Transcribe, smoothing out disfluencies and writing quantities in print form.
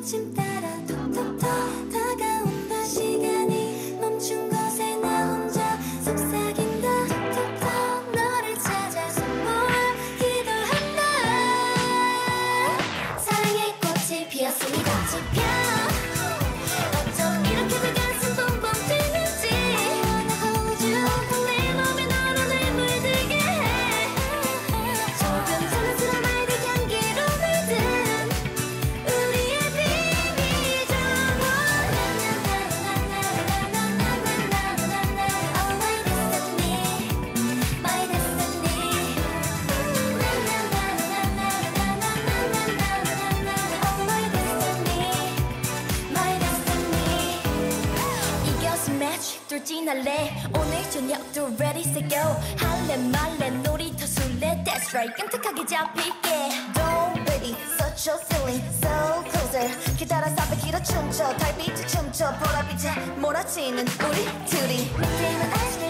마침 따라 톡톡톡 다가온다. 시간이 멈춘 곳에 나 혼자 속삭인다. 톡톡톡 너를 찾아서 뭘 기도한다. 사랑의 꽃이 피었습니다. 꽃이 피어 어쩜 이렇게 내 가슴 뻥뻥 뛰는지. I wanna hold you. 내 몸에 너를 물들게 해. 조금 장난스러운 말들 향기로 물든 우리의 비밀 정원. Oh my destiny, my destiny. Oh my destiny, my destiny. 이겨서 매치 뚫진 않래. 오늘 저녁도 ready set go. 할래 말래 놀이터 술래 that's right. 깜찍하게 잡힐게. Don't baby such a feeling so closer. 기다려 400km 춤춰 달빛에 춤춰 보랏빛에 몰아치는 우리 둘이. 믿음은 아직